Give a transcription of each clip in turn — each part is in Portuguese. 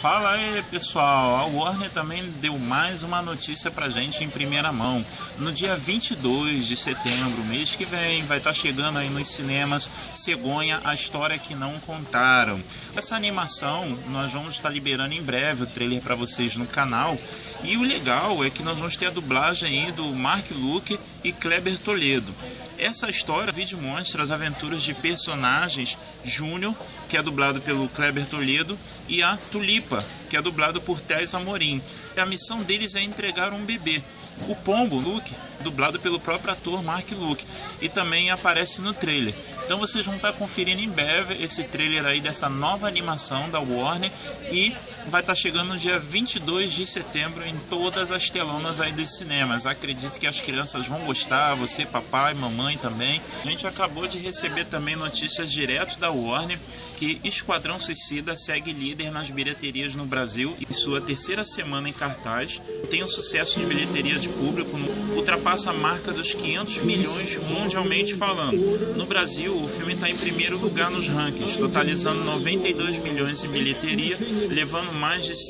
Fala aí, pessoal, a Warner também deu mais uma notícia pra gente em primeira mão. No dia 22 de setembro, mês que vem, vai estar chegando aí nos cinemas Cegonha, a história que não contaram. Essa animação nós vamos estar liberando em breve o trailer para vocês no canal. E o legal é que nós vamos ter a dublagem aí do Mark Luke e Kleber Toledo. Essa história, o vídeo mostra as aventuras de personagens Júnior, que é dublado pelo Kleber Toledo, e a Tulipa, que é dublado por Tess Amorim. A missão deles é entregar um bebê. O Pombo, Luke, dublado pelo próprio ator Mark Luke, e também aparece no trailer. Então vocês vão estar conferindo em breve esse trailer aí dessa nova animação da Warner, e vai estar chegando no dia 22 de setembro em todas as telonas aí dos cinemas. Acredito que as crianças vão gostar, você, papai, mamãe também. A gente acabou de receber também notícias direto da Warner que Esquadrão Suicida segue líder nas bilheterias no Brasil e sua terceira semana em cartaz tem um sucesso de bilheteria de público, ultrapassa a marca dos 500 milhões mundialmente falando. No Brasil, o filme está em primeiro lugar nos rankings, totalizando 92 milhões em bilheteria, levando mais de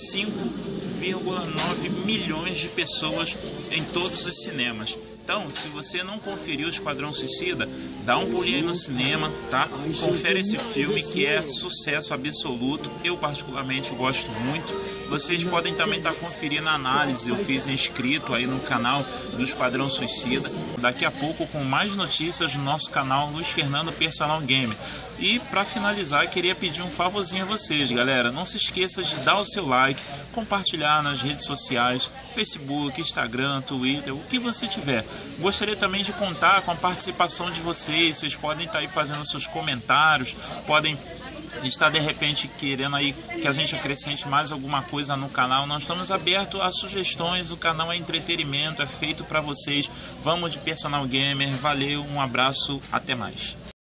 5,9 milhões de pessoas em todos os cinemas. Então, se você não conferiu o Esquadrão Suicida, dá um pulinho aí no cinema, tá? Confere esse filme que é sucesso absoluto. Eu particularmente gosto muito. Vocês podem também estar conferindo a análise. Eu fiz inscrito aí no canal do Esquadrão Suicida. Daqui a pouco com mais notícias no nosso canal Luiz Fernando Personal Gamer. E para finalizar, queria pedir um favorzinho a vocês, galera. Não se esqueça de dar o seu like, compartilhar nas redes sociais, Facebook, Instagram, Twitter, o que você tiver. Gostaria também de contar com a participação de vocês. Vocês podem estar aí fazendo seus comentários, podem estar de repente querendo aí que a gente acrescente mais alguma coisa no canal. Nós estamos abertos a sugestões. O canal é entretenimento, é feito para vocês. Vamos de Personal Gamer. Valeu, um abraço, até mais.